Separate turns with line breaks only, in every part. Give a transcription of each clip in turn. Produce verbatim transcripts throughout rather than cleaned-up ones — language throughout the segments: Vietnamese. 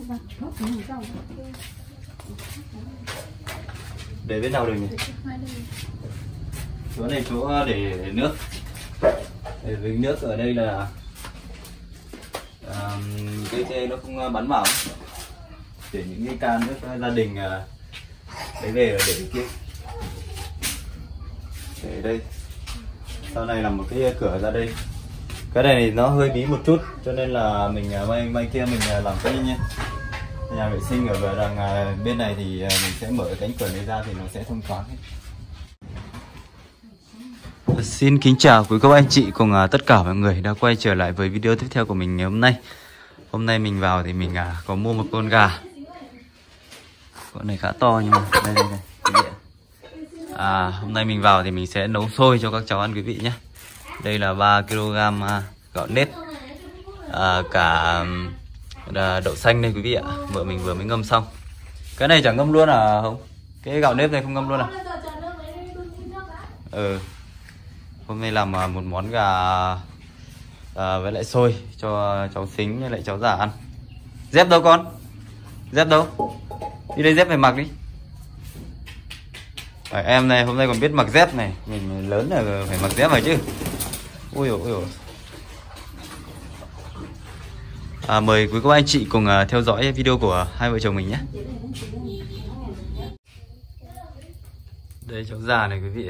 Để bên nào được nhỉ? Chỗ này chỗ để, để nước. Để bình nước ở đây là à, cái xe nó không bắn vào. Để những cái can nước gia đình à, lấy về rồi để kia. Để đây. Sau này là một cái cửa ra đây. Cái này thì nó hơi bí một chút cho nên là mình may may kia mình làm cái nhé. Nhà vệ sinh ở đằng bên này thì mình sẽ mở cánh cửa này ra thì nó sẽ thông thoáng hết. Xin kính chào quý cô anh chị cùng tất cả mọi người đã quay trở lại với video tiếp theo của mình ngày hôm nay. Hôm nay mình vào thì mình có mua một con gà. Con này khá to nhưng mà đây đây đây. À, hôm nay mình vào thì mình sẽ nấu xôi cho các cháu ăn quý vị nhé. Đây là ba ki lô gam gạo nếp, à, cả đậu xanh đây quý vị ạ. Vợ mình vừa mới ngâm xong. Cái này chẳng ngâm luôn à không? Cái gạo nếp này không ngâm luôn à? Ừ. Hôm nay làm một món gà à, với lại xôi cho cháu Xính với lại cháu Giả ăn. Dép đâu con? Dép đâu? Đi đây dép phải mặc đi. À, em này hôm nay còn biết mặc dép này. Mình lớn là phải mặc dép rồi chứ. Ui dồi, ui dồi. À, mời quý cô anh chị cùng uh, theo dõi video của hai vợ chồng mình nhé. Đây cháu già này quý vị.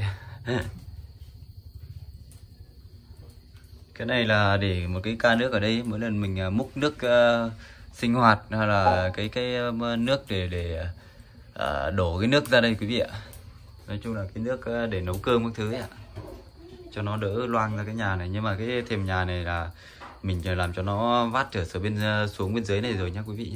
Cái này là để một cái ca nước ở đây. Mỗi lần mình uh, múc nước uh, sinh hoạt hay là cái cái uh, nước để để uh, đổ cái nước ra đây quý vị ạ. Nói chung là cái nước uh, để nấu cơm các thứ ấy ạ. Cho nó đỡ loang ra cái nhà này. Nhưng mà cái thềm nhà này là mình làm cho nó vát trở xuống bên xuống bên dưới này rồi nhá quý vị nhé.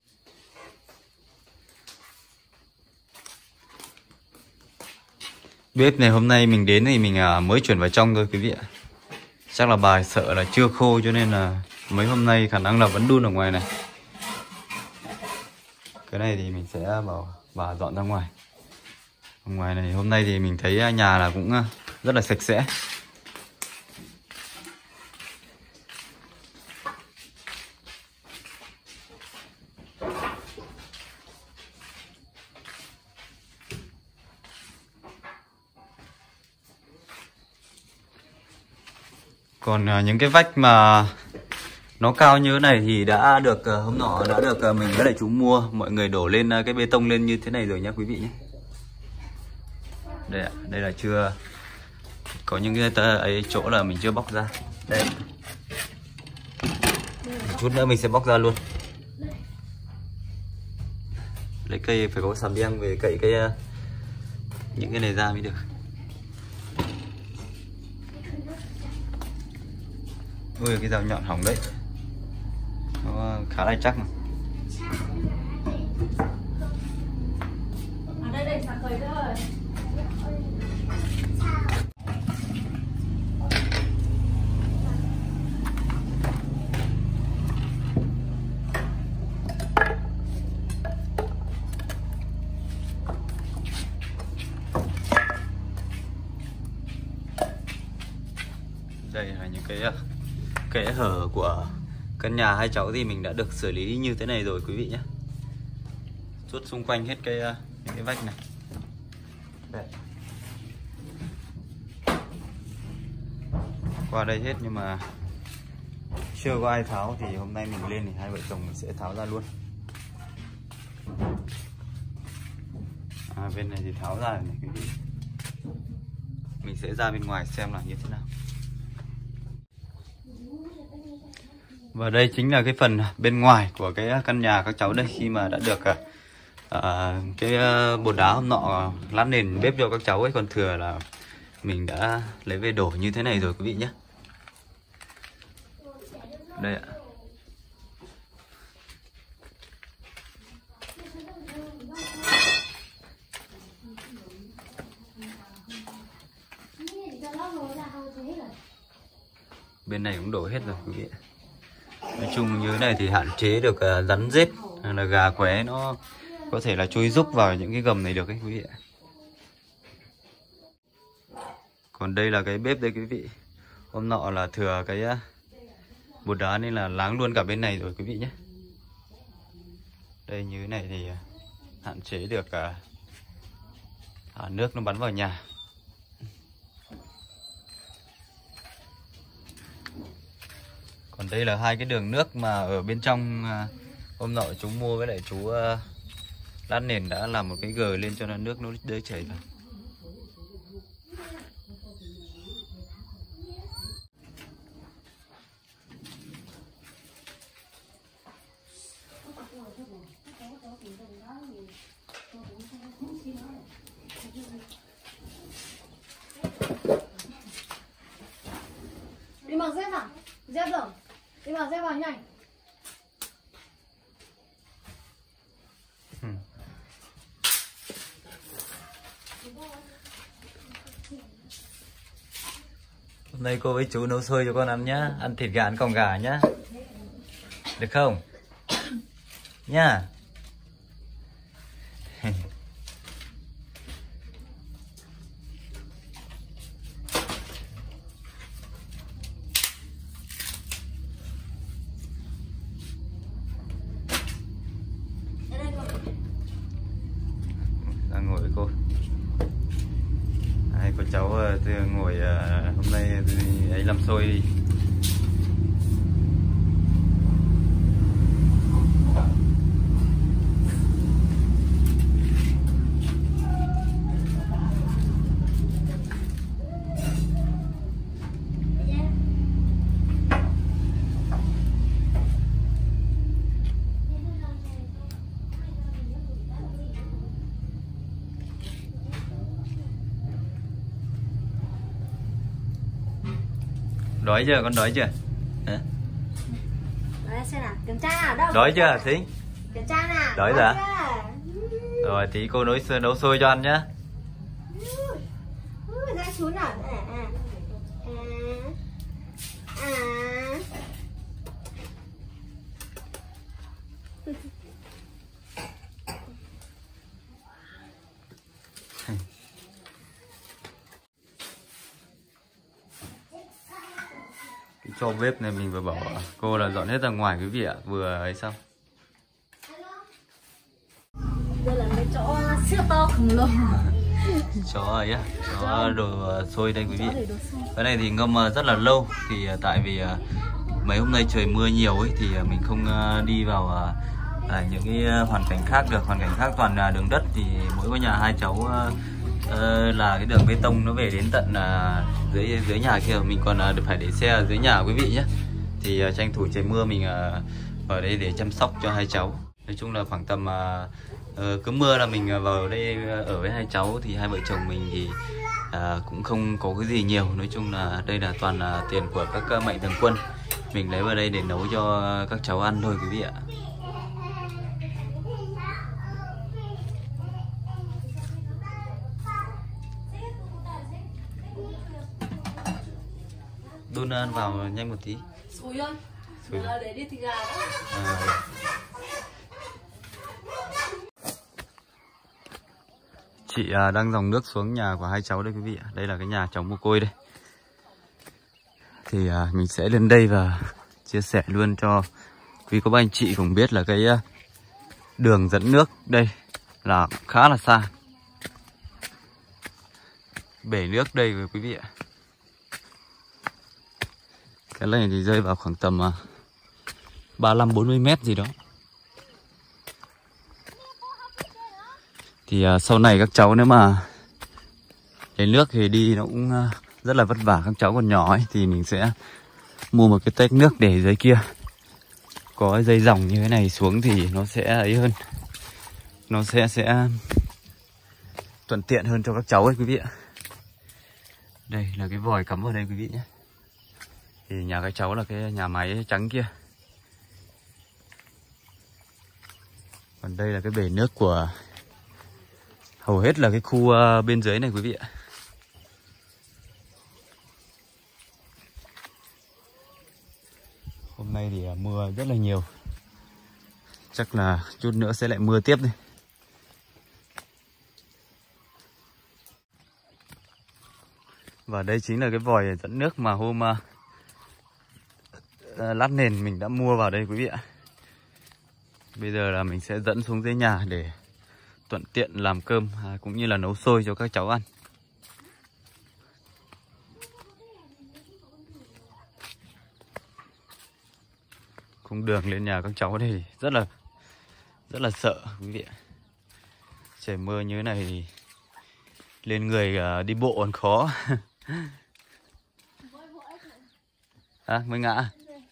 Bếp này hôm nay mình đến thì mình mới chuyển vào trong thôi quý vị ạ. Chắc là bà sợ là chưa khô cho nên là mấy hôm nay khả năng là vẫn đun ở ngoài này. Cái này thì mình sẽ bảo bà dọn ra ngoài. Ở ngoài này hôm nay thì mình thấy nhà là cũng rất là sạch sẽ. Còn uh, những cái vách mà nó cao như thế này thì đã được uh, hôm nọ đã được uh, mình với lại chú mua. Mọi người đổ lên uh, cái bê tông lên như thế này rồi nhá quý vị nhé. Đây ạ, đây là chưa có những cái ấy chỗ là mình chưa bóc ra. Đây. Một chút nữa mình sẽ bóc ra luôn. Lấy cây phải có xàm beng về cậy cái uh, những cái này ra mới được. Ui cái dao nhọn hỏng đấy. Nó khá là chắc mà.
Ở đây đây sạc khởi thôi.
Đây là những cái kẽ hở của căn nhà hai cháu thì mình đã được xử lý như thế này rồi quý vị nhé. Suốt xung quanh hết cái những cái vách này. Đây. Qua đây hết nhưng mà chưa có ai tháo thì hôm nay mình lên thì hai vợ chồng mình sẽ tháo ra luôn. À, bên này thì tháo ra này quý vị. Mình sẽ ra bên ngoài xem là như thế nào. Và đây chính là cái phần bên ngoài của cái căn nhà các cháu đây. Khi mà đã được uh, cái uh, bột đá hôm nọ lát nền bếp cho các cháu ấy, còn thừa là mình đã lấy về đổ như thế này rồi quý vị nhé. Đây ạ. Bên này cũng đổ hết rồi quý vị. Nói chung như thế này thì hạn chế được uh, rắn rết hay là gà qué nó có thể là chui rúc vào những cái gầm này được ấy quý vị ạ. Còn đây là cái bếp đây quý vị. Hôm nọ là thừa cái uh, bột đá nên là láng luôn cả bên này rồi quý vị nhé. Đây như thế này thì hạn chế được à, à, nước nó bắn vào nhà. Còn đây là hai cái đường nước mà ở bên trong à, hôm nọ chú mua với lại chú à, lát nền đã làm một cái gờ lên cho nó nước nó đỡ chảy vào.
Đi mặc dép vào, dép rồi, đi mặc dép vào nhanh.
Ừ. Hôm nay cô với chú nấu xôi cho con ăn nhá, ăn thịt gà ăn còng gà nhá, được không? Nha. Đang ngồi với cô. Hai cô cháu uh, ngồi uh, hôm nay uh, ấy làm xôi đi. Đói chưa? Con đói chưa? Hả?
Đấy, xem nào, kiểm tra nào, đâu?
Đói chưa? Thí?
Kiểm tra nào.
Đói rồi à? Rồi tí cô nấu nấu xôi cho ăn nhá.
Ui, ra chú nào? À, à. À. À.
Cái cho bếp này mình vừa bảo cô là dọn hết ra ngoài quý vị ạ, vừa ấy xong.
Đây là cái chỗ siêu to khổng lồ.
Chó ấy á, chó đồ xôi đây quý vị. Cái này thì ngâm rất là lâu, thì tại vì mấy hôm nay trời mưa nhiều ấy thì mình không đi vào à, những cái hoàn cảnh khác được. Hoàn cảnh khác toàn là đường đất, thì mỗi ngôi nhà hai cháu uh, là cái đường bê tông nó về đến tận uh, dưới dưới nhà kia, mình còn uh, được phải để xe ở dưới nhà quý vị nhé. Thì uh, tranh thủ trời mưa mình uh, ở đây để chăm sóc cho hai cháu. Nói chung là khoảng tầm uh, uh, cứ mưa là mình vào đây ở với hai cháu, thì hai vợ chồng mình thì uh, cũng không có cái gì nhiều. Nói chung là đây là toàn là tiền của các mạnh thường quân, mình lấy vào đây để nấu cho các cháu ăn thôi quý vị ạ. Đun ăn vào nhanh một tí.
Sủi ơi. Sủi à, để đi thịt gà đó.
À. Chị à, đang dòng nước xuống nhà của hai cháu đây quý vị ạ. Đây là cái nhà cháu mồ côi đây. Thì à, mình sẽ lên đây và chia sẻ luôn cho quý cô bác anh chị cũng biết là cái uh, đường dẫn nước đây là khá là xa. Bể nước đây quý vị ạ. Cái này thì rơi vào khoảng tầm uh, ba mươi lăm bốn mươi mét gì đó. Thì uh, sau này các cháu nếu mà lấy nước thì đi nó cũng uh, rất là vất vả. Các cháu còn nhỏ ấy, thì mình sẽ mua một cái tách nước để dưới kia. Có dây dòng như thế này xuống thì nó sẽ ấy hơn, nó sẽ sẽ thuận tiện hơn cho các cháu ấy quý vị ạ. Đây là cái vòi cắm vào đây quý vị nhé. Thì nhà các cháu là cái nhà máy trắng kia. Còn đây là cái bể nước của hầu hết là cái khu bên dưới này quý vị ạ. Hôm nay thì mưa rất là nhiều. Chắc là chút nữa sẽ lại mưa tiếp đây. Và đây chính là cái vòi dẫn nước mà hôm uh, lát nền mình đã mua vào đây quý vị ạ. Bây giờ là mình sẽ dẫn xuống dưới nhà để thuận tiện làm cơm à, cũng như là nấu xôi cho các cháu ăn. Cung đường lên nhà các cháu đây rất là rất là sợ quý vị ạ. Trời mưa như thế này thì lên người uh, đi bộ còn khó. À, mới ngã.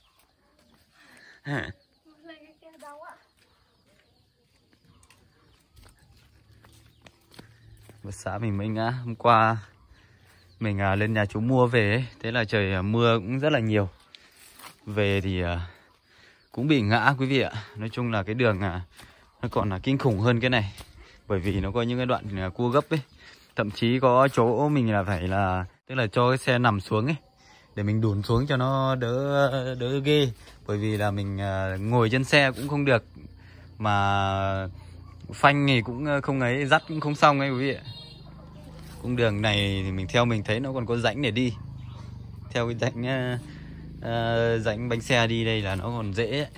Một xã mình mới ngã. Hôm qua mình uh, lên nhà chú mua về ấy. Thế là trời uh, mưa cũng rất là nhiều. Về thì uh, cũng bị ngã quý vị ạ. Nói chung là cái đường uh, nó còn là kinh khủng hơn cái này. Bởi vì nó có những cái đoạn uh, cua gấp ấy. Thậm chí có chỗ mình là phải là tức là cho cái xe nằm xuống ấy để mình đùn xuống cho nó đỡ đỡ ghê. Bởi vì là mình uh, ngồi trên xe cũng không được, mà phanh thì cũng không ấy, dắt cũng không xong ấy quý vị ạ. Cung đường này thì mình theo mình thấy nó còn có rãnh để đi. Theo cái rãnh uh, uh, rãnh bánh xe đi đây là nó còn dễ ấy.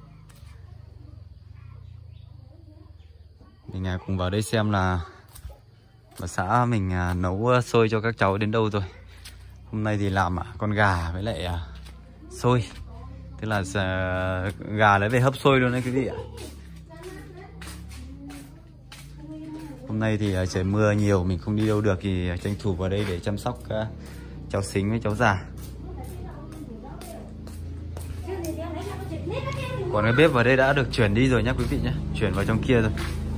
Mình uh, cùng vào đây xem là bà xã mình uh, nấu xôi cho các cháu đến đâu rồi. Hôm nay thì làm uh, con gà với lại uh, xôi. Tức là uh, gà lấy về hấp xôi luôn đấy quý vị ạ. Hôm nay thì uh, trời mưa nhiều, mình không đi đâu được thì uh, tranh thủ vào đây để chăm sóc uh, cháu Xính với cháu già. Còn cái bếp vào đây đã được chuyển đi rồi nhá quý vị nhé. Chuyển vào trong kia rồi.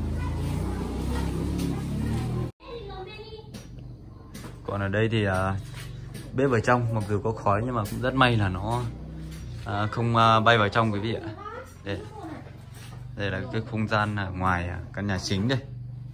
Còn ở đây thì uh, bếp ở trong, mặc dù có khói nhưng mà cũng rất may là nó uh, không uh, bay vào trong quý vị ạ. Đây, đây là cái không gian ở ngoài uh, căn nhà chính đây.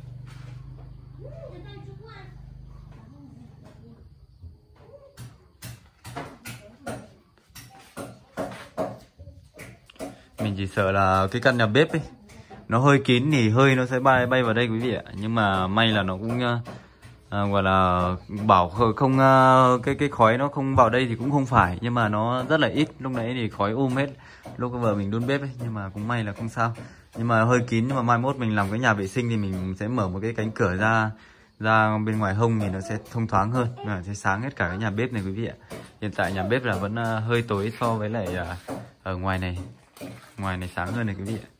Mình chỉ sợ là cái căn nhà bếp ấy nó hơi kín thì hơi nó sẽ bay bay vào đây quý vị ạ. Nhưng mà may là nó cũng uh, À, gọi là bảo không uh, cái cái khói nó không vào đây thì cũng không phải, nhưng mà nó rất là ít. Lúc nãy thì khói um hết lúc vợ mình đun bếp ấy, nhưng mà cũng may là không sao. Nhưng mà hơi kín, nhưng mà mai mốt mình làm cái nhà vệ sinh thì mình sẽ mở một cái cánh cửa ra ra bên ngoài hông thì nó sẽ thông thoáng hơn, và sẽ sáng hết cả cái nhà bếp này quý vị ạ. Hiện tại nhà bếp là vẫn uh, hơi tối so với lại uh, ở ngoài này, ngoài này sáng hơn này quý vị ạ.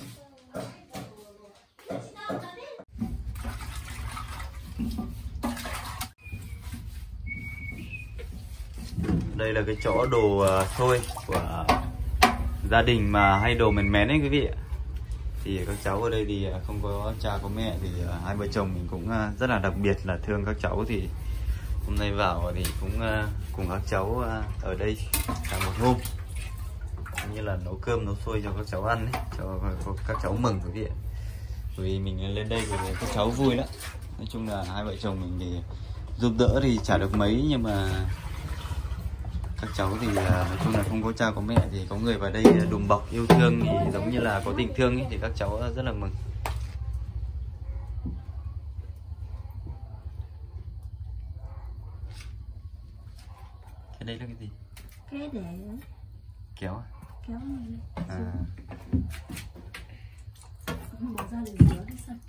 Đây là cái chỗ đồ uh, xôi của gia đình mà hay đồ mén mén ấy quý vị ạ. Thì các cháu ở đây thì không có cha có mẹ, thì uh, hai vợ chồng mình cũng uh, rất là đặc biệt là thương các cháu. Thì hôm nay vào thì cũng uh, cùng các cháu uh, ở đây cả một hôm, như là nấu cơm nấu xôi cho các cháu ăn ấy, cho các cháu mừng quý vị ạ. Vì mình lên đây thì các cháu vui lắm. Nói chung là hai vợ chồng mình thì giúp đỡ thì chả được mấy, nhưng mà các cháu thì nói chung là không có cha có mẹ, thì có người vào đây đùm bọc yêu thương thì giống như là có tình thương ấy, thì các cháu rất là mừng. Cái đấy là cái gì?
Cái để
Kéo à?
kéo này.
À.
Bỏ ra để rửa đi sạch.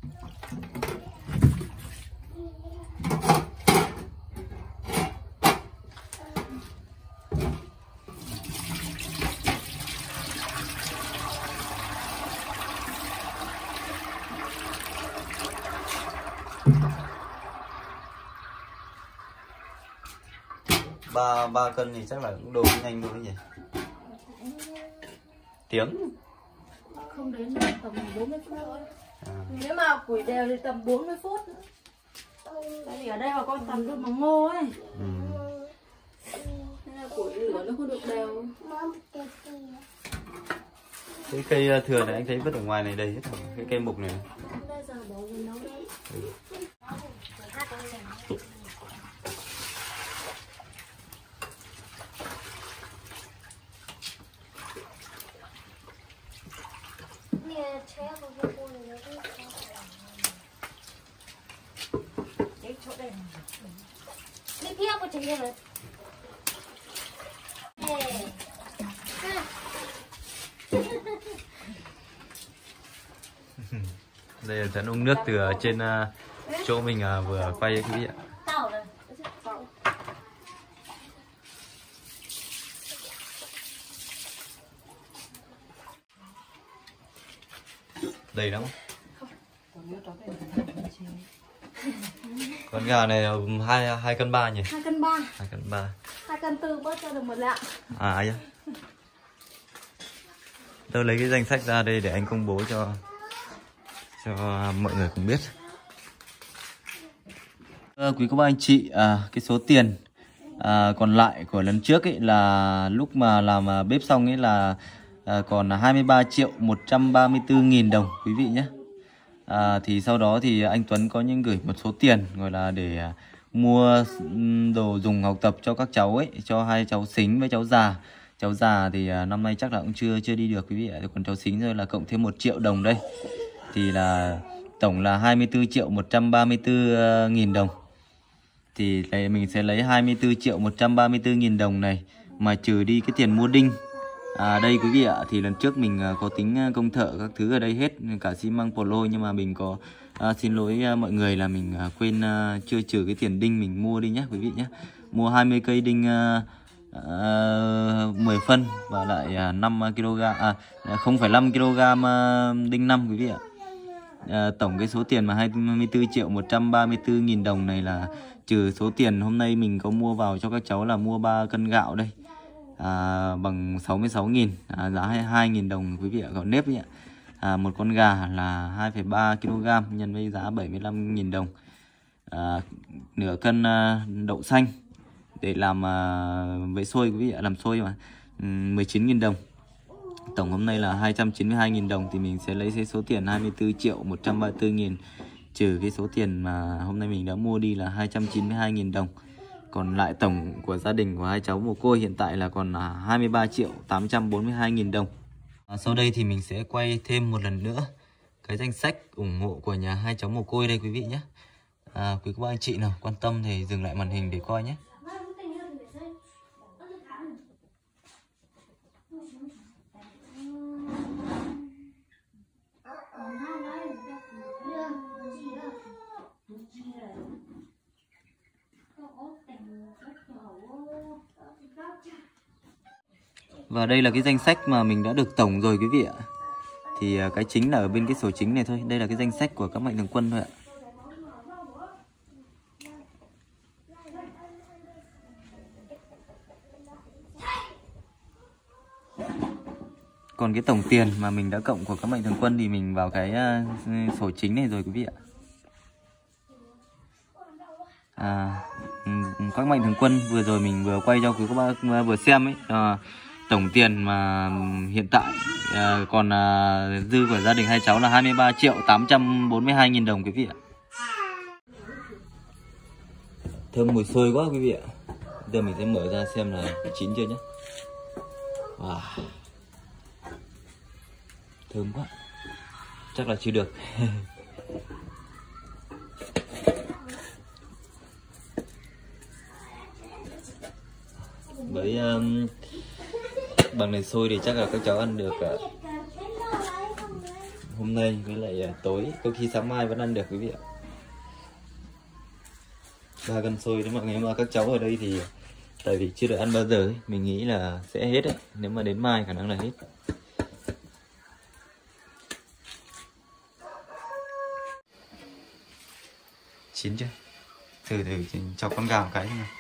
ba ba cân thì chắc là cũng đồ nhanh thôi nhỉ? Tiếng
Không đến tầm bốn mươi phút thôi.
à.
Nếu mà củi đều thì tầm bốn mươi phút. Tại vì ở đây mà có tầm đun bằng ngô ấy.
Ừ.
Nên là củi lửa nó không được đều.
Cái cây thừa này anh thấy vứt ở ngoài này đầy hết rồi. Cái cây mục này.
Bây giờ bỏ vào nấu đấy.
Ừ.
Đi kia có chừng rồi.
Đây là dẫn uống nước từ trên uh, chỗ mình uh, vừa quay quý vị ạ. Đầy lắm. Con gà này hai hai cân ba nhỉ?
Hai cân ba.
Hai cân ba.
Hai cân tư bớt cho được một lạng.
À ấy. Tôi lấy cái danh sách ra đây để anh công bố cho cho mọi người cùng biết. À, quý cô bác anh chị, à, cái số tiền à, còn lại của lần trước ấy là lúc mà làm à, bếp xong ấy là à, còn hai mươi ba triệu một trăm ba mươi tư nghìn đồng quý vị nhé. À, thì sau đó thì anh Tuấn có những gửi một số tiền gọi là để à, mua đồ dùng học tập cho các cháu ấy, cho hai cháu Xính với cháu già. Cháu già thì à, năm nay chắc là cũng chưa chưa đi được quý vị ạ. Còn cháu Xính rồi là cộng thêm một triệu đồng đây. Thì là tổng là hai mươi tư triệu một trăm ba mươi tư nghìn đồng. Thì đây mình sẽ lấy hai mươi tư triệu một trăm ba mươi tư nghìn đồng này mà trừ đi cái tiền mua đinh. À đây quý vị ạ, thì lần trước mình có tính công thợ các thứ ở đây hết, cả xi măng polo, nhưng mà mình có à, xin lỗi mọi người là mình à, quên à, chưa trừ cái tiền đinh mình mua đi nhé quý vị nhé. Mua hai mươi cây đinh à, à, mười phân và lại à, năm ki lô gam, à không phẩy năm ki lô gam à, đinh năm quý vị ạ. À, tổng cái số tiền mà hai mươi tư triệu một trăm ba mươi tư nghìn đồng này là trừ số tiền hôm nay mình có mua vào cho các cháu là mua ba cân gạo đây. À, bằng sáu mươi sáu nghìn, à, giá hai mươi hai nghìn đồng quý vị ạ, gạo nếp ạ. À, một con gà là hai phẩy ba ki lô gam nhân với giá bảy mươi lăm nghìn đồng. À, nửa cân à, đậu xanh để làm à, với xôi quý vị ạ, làm xôi mà mười chín nghìn đồng. Tổng hôm nay là hai trăm chín mươi hai nghìn đồng, thì mình sẽ lấy cái số tiền hai mươi tư triệu một trăm ba mươi tư nghìn trừ cái số tiền mà hôm nay mình đã mua đi là hai trăm chín mươi hai nghìn đồng. Còn lại tổng của gia đình của hai cháu mồ côi hiện tại là còn là hai mươi ba triệu tám trăm bốn mươi hai nghìn đồng. À, sau đây thì mình sẽ quay thêm một lần nữa cái danh sách ủng hộ của nhà hai cháu mồ côi đây quý vị nhé. À, quý cô bác anh chị nào quan tâm thì dừng lại màn hình để coi nhé. Và đây là cái danh sách mà mình đã được tổng rồi quý vị ạ. Thì cái chính là ở bên cái sổ chính này thôi. Đây là cái danh sách của các mạnh thường quân thôi ạ. Còn cái tổng tiền mà mình đã cộng của các mạnh thường quân thì mình vào cái sổ chính này rồi quý vị ạ. À, các mạnh thường quân vừa rồi mình vừa quay cho quý cô bác vừa xem ấy, à, tổng tiền mà hiện tại à, còn à, dư của gia đình hai cháu là hai mươi ba triệu tám trăm bốn mươi hai nghìn đồng quý vị ạ. Thơm mùi xôi quá quý vị ạ. Giờ mình sẽ mở ra xem là chín chưa nhé. Wow. Thơm quá. Chắc là chưa được. Với um, bằng này xôi thì chắc là các cháu ăn được uh, hôm nay với lại uh, tối, có khi sáng mai vẫn ăn được quý vị ạ. Ba cân xôi nếu mà nếu mà các cháu ở đây thì tại vì chưa được ăn bao giờ ấy, mình nghĩ là sẽ hết đấy. Nếu mà đến mai khả năng là hết. Chín chưa? Thử thử cho con gà một cái nào.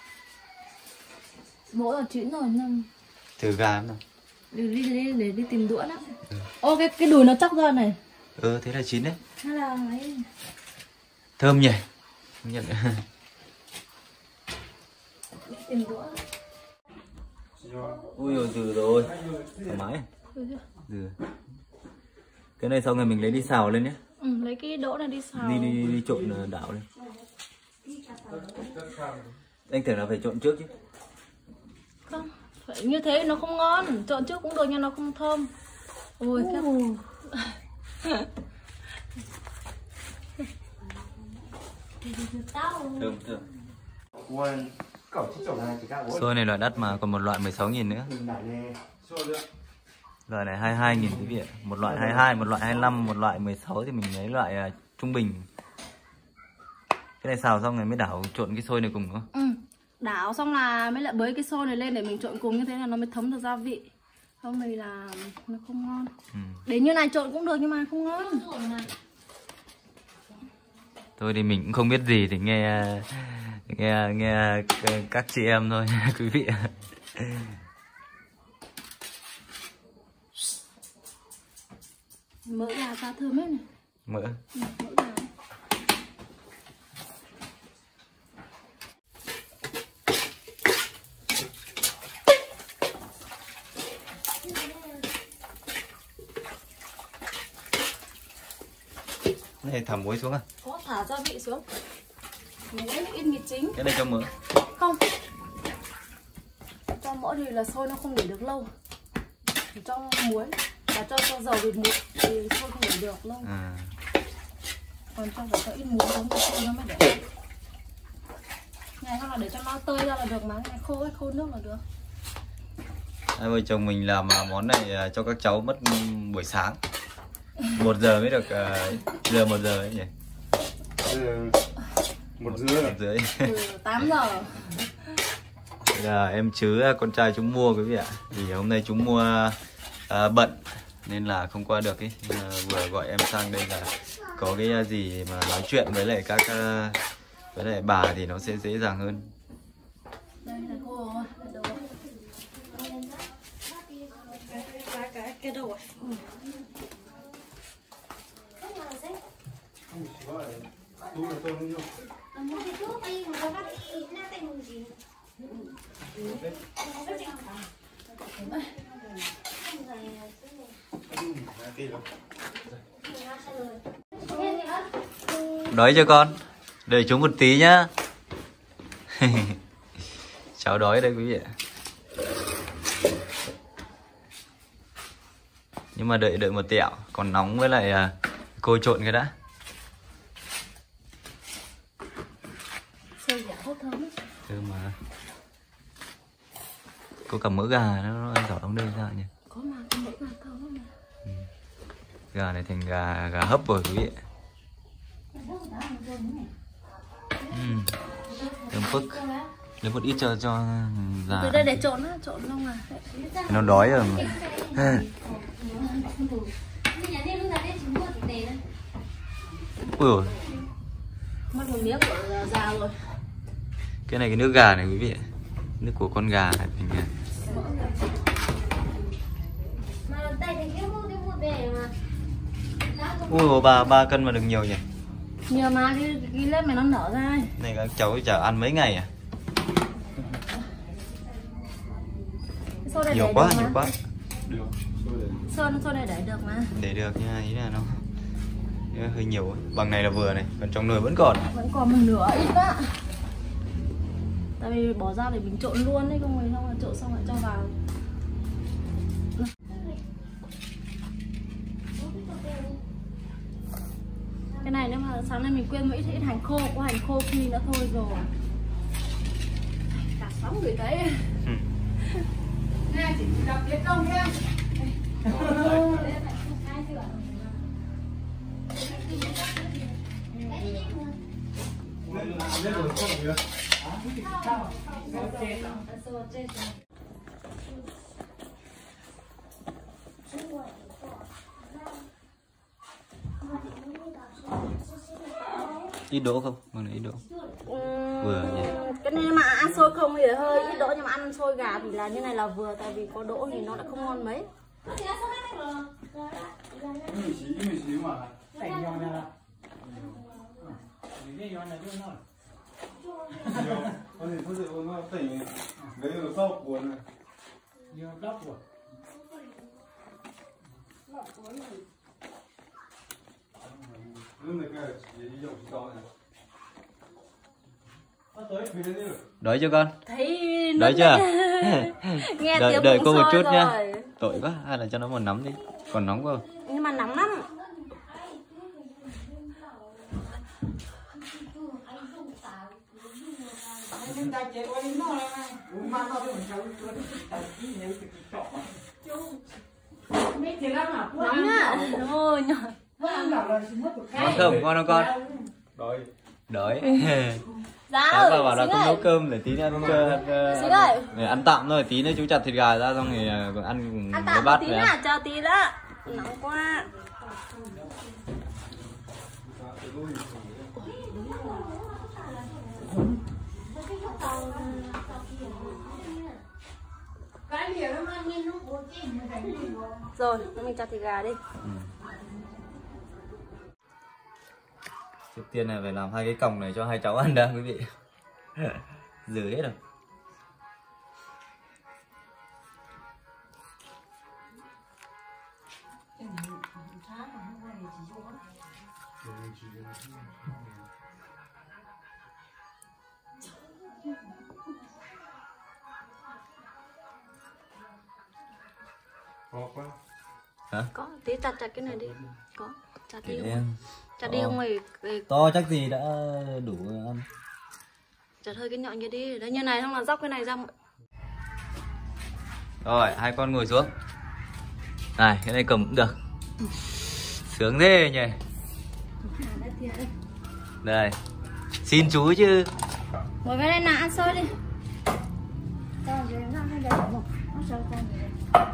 Mỗi là chín rồi nhưng
thử gà em nào.
Để đi để, để đi tìm đũa đó. Ừ. Ô cái cái đùi nó chắc ra này.
Ừ thế là chín đấy.
Hay là ấy.
Thơm nhỉ. Nhận.
Tìm đũa.
Ui rồi dừ rồi. Thoải mái. Dừ. Cái này sau ngày mình lấy đi xào lên nhé.
Ừ, lấy cái đỗ này đi xào.
Đi đi đi, đi trộn đảo lên. Anh tưởng là phải trộn trước chứ.
Không, phải như thế nó không ngon. Trộn trước cũng được nhưng nó không thơm. Ôi cái
thơm thơm. Xôi này loại đắt mà còn một loại mười sáu nghìn nữa. Gà này hai mươi hai nghìn quý vị ạ. Một loại hai mươi hai, một loại hai mươi lăm, một loại mười sáu thì mình lấy loại uh, trung bình. Cái này xào xong rồi mới đảo trộn cái xôi này cùng không?
Ừ. Đảo xong là mới lại bới cái xôi này lên để mình trộn cùng, như thế là nó mới thấm được gia vị. Không thì là nó không ngon. Ừ. Để như này trộn cũng được nhưng mà không ngon.
Thôi thì mình cũng không biết gì thì nghe nghe nghe các chị em thôi quý vị.
Mỡ gà ra thơm hết này.
Mỡ.
Ừ, mỡ gà.
Này thả muối xuống à?
Có, thả gia vị xuống. Muối ít mì chính.
Cái này cho mỡ?
Không. Cho mỡ thì là xôi nó không để được lâu. Thì cho muối và cho cho dầu vịt muối thì xôi không để được lâu. À. Còn cho phải cho ít muối giống cái xôi nó mới để. Này hoặc là để cho nó tơi ra là được mà, cái này khô ấy, khô nước là được.
Hai vợ chồng mình làm món này cho các cháu mất buổi sáng. Một giờ mới được, uh, giờ một giờ ấy nhỉ?
Ừ. Một rưỡi.
Một rưỡi.
Ừ, tám giờ.
Là em chứ con trai chúng mua quý vị ạ. Thì hôm nay chúng mua uh, bận nên là không qua được ý. Uh, vừa gọi em sang đây là có cái gì mà nói chuyện với lại các uh, với lại bà thì nó sẽ dễ dàng hơn.
Đây là khô rồi, đầu. Cái cái cái đầu rồi. Ừ.
Đói chưa con? Đợi chúng một tí nhá. Cháu đói đây quý vị ạ. Nhưng mà đợi đợi một tẹo, còn nóng với lại uh, cô trộn cái đã.
Xôi giả hốt thơm ấy.
Thơm mà. Có cả mỡ gà nó, nó ăn giỏ đóng đây sao nhỉ?
Có mà, con mỡ gà thơm lắm mà.
Ừ. Gà này thành gà gà hấp rồi quý vị. Ừ. Thơm phức. Lấy một ít cho cho gà.
Từ đây để trộn á, trộn không à.
Nó đói rồi mà. Ui dồi.
Mất một miếng của già rồi.
Cái này cái nước gà này quý vị. Nước của con gà này mình. Ui ba ba cân mà được nhiều nhỉ?
Nhiều mà cái cái lớp này nó nở ra ấy.
Này các cháu chả ăn mấy ngày à? Nhiều quá, nhiều quá.
Sơn xôi này để được mà.
Để được nha, ý là nó hơi nhiều ấy. Bằng này là vừa này, còn trong nồi vẫn còn.
Vẫn còn một nửa ít quá. Tại vì bỏ ra để mình trộn luôn đấy, không rồi xong rồi trộn xong lại cho vào. Cái này nếu mà sáng nay mình quên một ít ít hành khô, có hành khô khi nữa thôi rồi. Cả sóng người thấy. Ừ. Nè chị đọc biết không nhá.
Ít đỗ không? Bằng này ít đỗ.
Uhm,
vừa nhỉ.
Cái này mà ăn xôi không thì hơi ít đỗ, nhưng mà ăn xôi gà thì là như này là vừa, tại vì có đỗ thì nó đã không ngon mấy.
Đói chưa con?
Thấy
đói chưa?
Nghe
đợi
tiếng
đợi cô một chút
rồi.
nhá. Tội quá, hay là cho nó một nắm đi. Còn nóng không?
Nhưng mà nóng lắm. Nóng nhá. Ôi nhỏ.
Ngon không? Ngon không con?
Đói.
Đói.
Dạ
Sáng
ơi,
bảo bảo là
Xính
không
ơi.
nấu cơm để tí nữa không chơi.
Xính ơi.
Để ăn tạm thôi, tí nữa chú chặt thịt gà ra xong thì còn ăn cùng
Ăn
với
tạm một
bát
tí
về.
nha, chờ tí đó. Nóng quá. Rồi, mình chặt thịt gà đi.
Ừ. Trước tiên là phải làm hai cái còng này cho hai cháu ăn đã quý vị. Dừ hết rồi.
Khó quá.
Hả?
Có, tí chặt chặt cái này đi. Có, chặt đi.
Để
Không?
em.
Chặt đi không mày.
To chắc gì đã đủ ăn.
Chặt hơi cái nhọn kia đi. Đấy như này xong là dóc cái này ra.
Rồi, hai con ngồi xuống. Này, cái này cầm cũng được. Sướng thế nhỉ. Đây. Xin chú chứ.
Ngồi bên đây nào, ăn xôi đi. Con rồi nó ăn đây một. Nó xôi con rồi.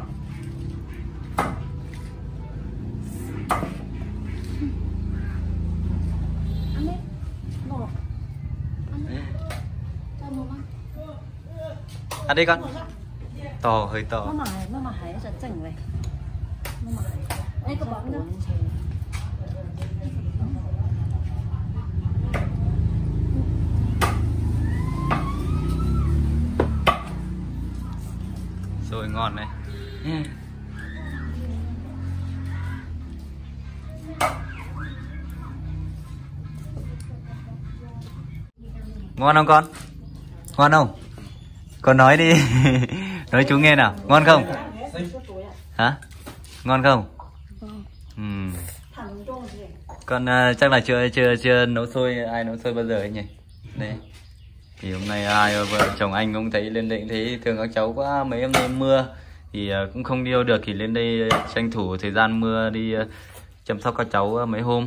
Ăn đi. Một. Ăn đi. Cho một ăn.
Ăn đi con. To, hơi to.
Mama hải, mama hải rất chỉnh vậy. Mama hải. Đây có bóng đâu.
Xôi ngon này. Ngon không con? Ngon không? Con nói đi. Nói chú nghe nào. Ngon không? Hả? Ngon không? Ừ. Con uh, chắc là chưa chưa chưa nấu xôi, ai nấu xôi bao giờ ấy nhỉ? Đây. Thì hôm nay ai vợ chồng anh cũng thấy lên đây thấy thương các cháu quá, mấy hôm nay mưa thì uh, cũng không đi đâu được thì lên đây tranh thủ thời gian mưa đi uh, chăm sóc các cháu uh, mấy hôm.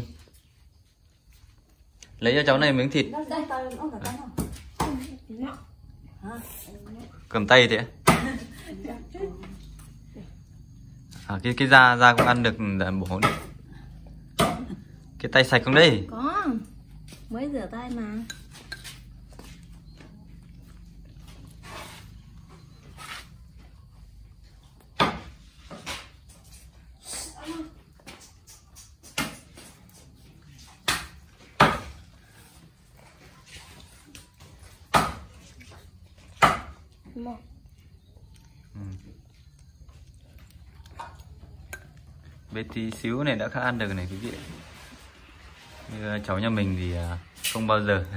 Lấy cho cháu này miếng thịt. Cầm tay thế. À, cái cái da da cũng ăn được bổ được. Cái tay sạch không đây?
Có. Mới rửa tay mà.
Ừ. Bé tí xíu này đã khá ăn được này quý vị. Như cháu nhà mình thì không bao giờ.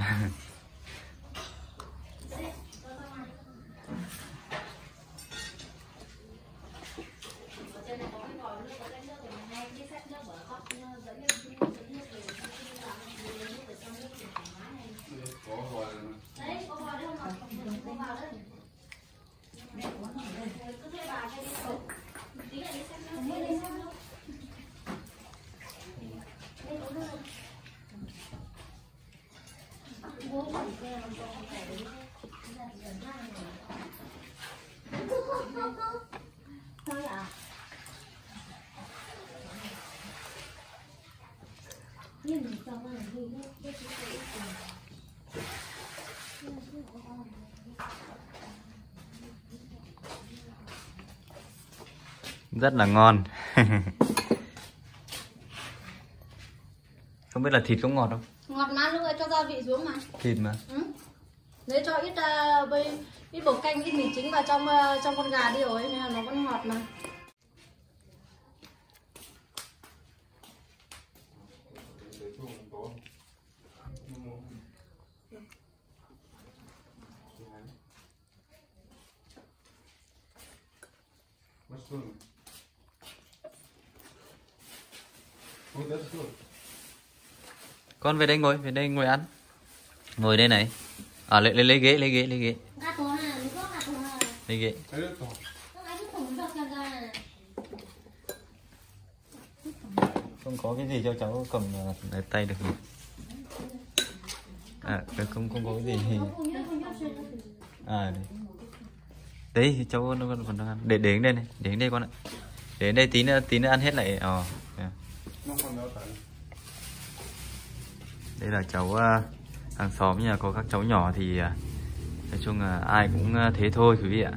Rất là ngon. Không biết là thịt có ngọt không?
Ngọt mà, lúc ấy cho gia vị xuống mà.
Thịt mà.
Ừ. Lấy cho ít uh, bây, ít bột canh, ít mì chính vào trong uh, trong con gà đi rồi nên là nó vẫn ngọt mà.
Con về đây ngồi, về đây ngồi ăn. Ngồi đây này. À lấy lấy lấy ghế, lấy ghế, lấy ghế. Lấy ghế. Không có cái gì cho cháu cầm lấy tay được nhỉ? À, không không có cái gì thì à đấy, đấy cháu nó còn còn ăn. Để để đến đây này, để đến đây con ạ. Để đến đây tí nữa tí nữa ăn hết lại. Ờ. À. Đây là cháu uh, hàng xóm nhà có các cháu nhỏ thì uh, nói chung là ai cũng uh, thế thôi quý vị ạ.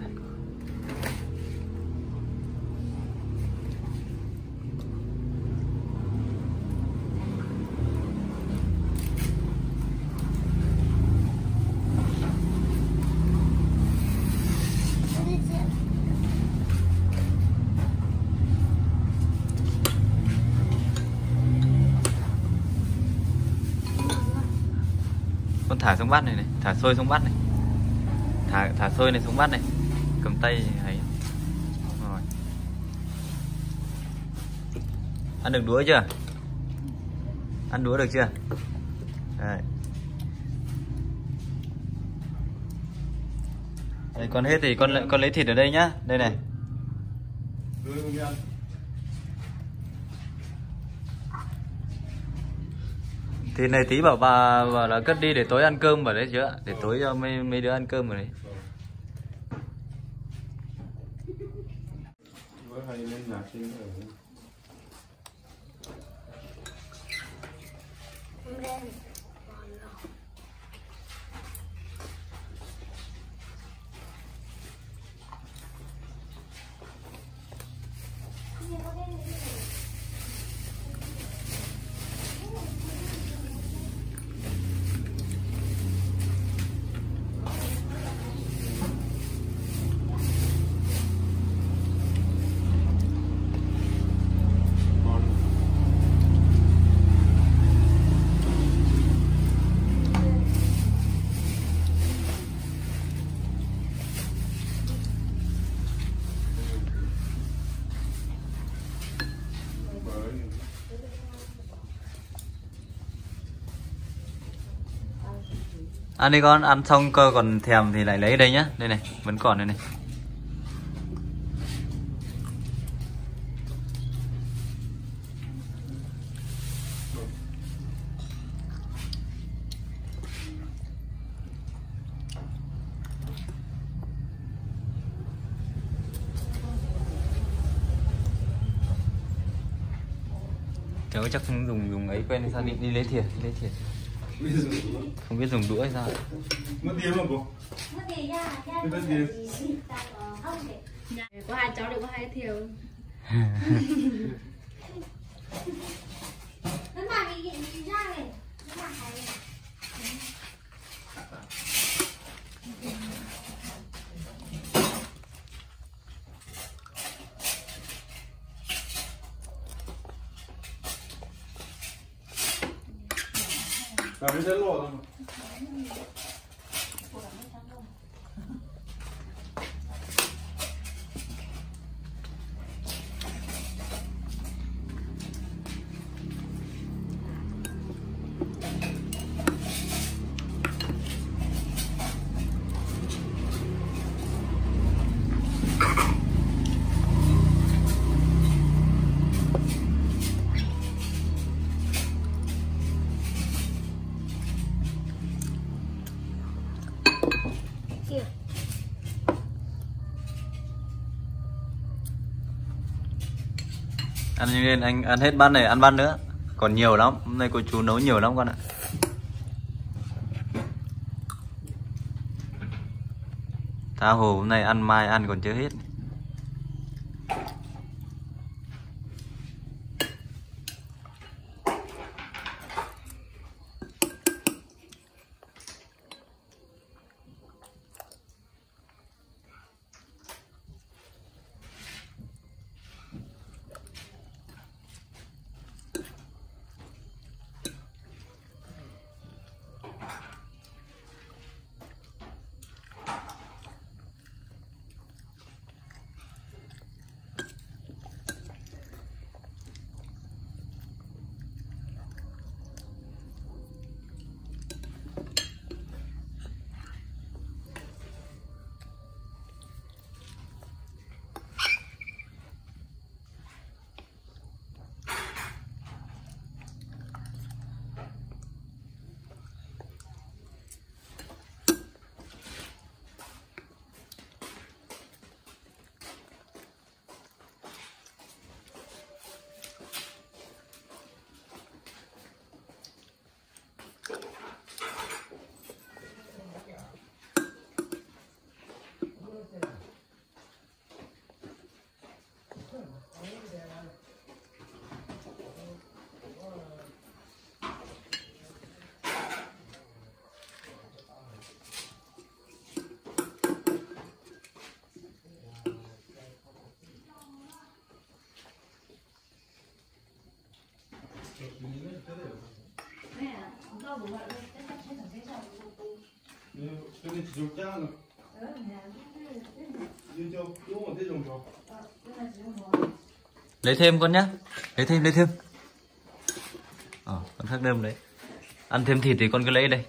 Con thả xuống bát này này, thả xôi xuống bát này, thả thả xôi này xuống bát này, cầm tay ấy. Rồi. Ăn được đũa chưa? Ăn đũa được chưa? Đây. Đây, con hết thì con lại con lấy thịt ở đây nhá, đây này. Thịt này tí bảo bà bảo là cất đi để tối ăn cơm vào đấy chứ ạ, để tối cho mấy mấy đứa ăn cơm vào đấy. Ăn đi con, ăn xong cơ còn thèm thì lại lấy đây nhá. Đây này, vẫn còn đây này. Cháu chắc không dùng dùng ấy quen sao đi, đi lấy thìa, đi lấy thìa. Không biết dùng đũa hay sao.
Mất tiền không cô?
Mất tiền nha, nha.
Mất tiền.
Có hai cháu đều có hai thìa. Nó mà bị hiện ra này. Nó mà hay này.
À, cái đấy lột rồi.
Ăn nhanh lên, anh ăn hết bát này, ăn bát nữa. Còn nhiều lắm, hôm nay cô chú nấu nhiều lắm con ạ. Tha hồ hôm nay ăn mai ăn còn chưa hết.
cái này chỉ dùng trang rồi. Nhưng cho đúng một thế dùng cho.
Lấy thêm con nhá. Lấy thêm lấy thêm. Ờ, con thác đơm đấy. Ăn thêm thịt thì con cứ lấy đây.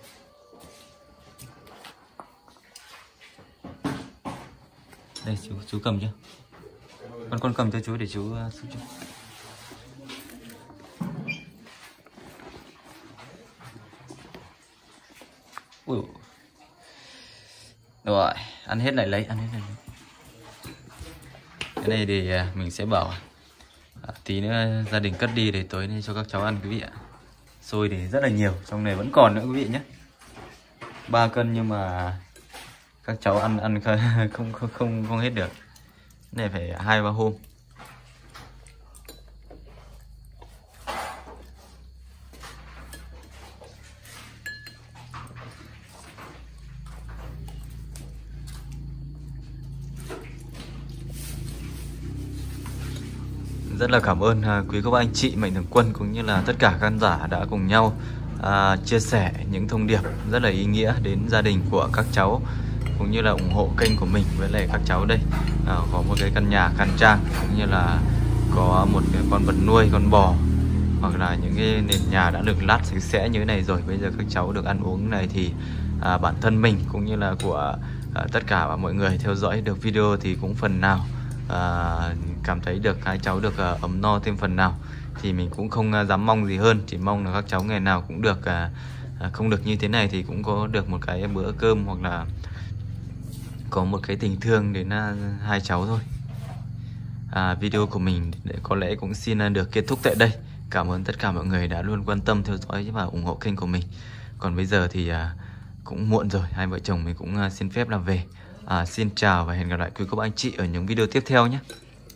Đây chú chú cầm chưa? Con con cầm cho chú để chú uh, giúp chú. Ui. Rồi, ăn hết lại lấy, ăn hết lại lấy. Cái này thì uh, mình sẽ bảo à, tí nữa gia đình cất đi để tối nay cho các cháu ăn quý vị ạ. Xôi thì rất là nhiều, trong này vẫn còn nữa quý vị nhé. ba cân nhưng mà các cháu ăn ăn không không không không hết được. Này phải hai ba hôm. Rất là cảm ơn uh, quý các anh chị Mạnh Thường Quân cũng như là tất cả khán giả đã cùng nhau uh, chia sẻ những thông điệp rất là ý nghĩa đến gia đình của các cháu, cũng như là ủng hộ kênh của mình với lại các cháu đây. uh, Có một cái căn nhà khang trang, cũng như là có một cái con vật nuôi, con bò, hoặc là những cái nền nhà đã được lát sạch sẽ như thế này rồi. Bây giờ các cháu được ăn uống này thì uh, bản thân mình cũng như là của uh, tất cả mọi người theo dõi được video thì cũng phần nào À, cảm thấy được hai cháu được uh, ấm no thêm phần nào. Thì mình cũng không uh, dám mong gì hơn, chỉ mong là các cháu ngày nào cũng được uh, uh, không được như thế này thì cũng có được một cái bữa cơm, hoặc là có một cái tình thương đến uh, hai cháu thôi. à, Video của mình có lẽ cũng xin uh, được kết thúc tại đây. Cảm ơn tất cả mọi người đã luôn quan tâm theo dõi và ủng hộ kênh của mình. Còn bây giờ thì uh, cũng muộn rồi, hai vợ chồng mình cũng uh, xin phép làm về. À, xin chào và hẹn gặp lại quý cô bác anh chị ở những video tiếp theo nhé.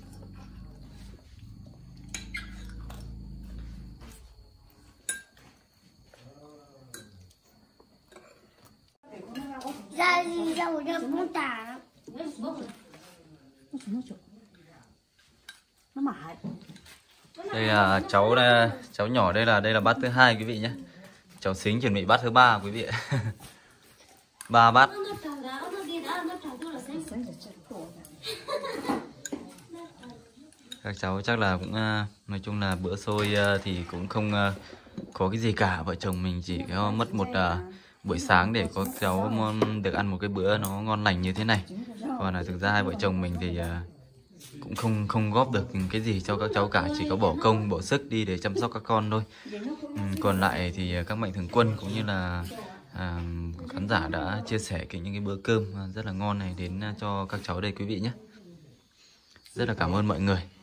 Ra ra một đứa muốn tả.
Nó mãi.
Đây là cháu đây, cháu nhỏ đây là đây là bát thứ hai quý vị nhé. Cháu Xính chuẩn bị bát thứ ba quý vị ạ. Ba bát. Các cháu chắc là cũng nói chung là bữa xôi thì cũng không có cái gì cả. Vợ chồng mình chỉ có mất một buổi sáng để có cháu được ăn một cái bữa nó ngon lành như thế này. Còn là thực ra hai vợ chồng mình thì cũng không không góp được cái gì cho các cháu cả, chỉ có bỏ công bỏ sức đi để chăm sóc các con thôi. Còn lại thì các Mạnh Thường Quân cũng như là à, khán giả đã chia sẻ cái những cái bữa cơm rất là ngon này đến cho các cháu đây quý vị nhé. Rất là cảm ơn mọi người.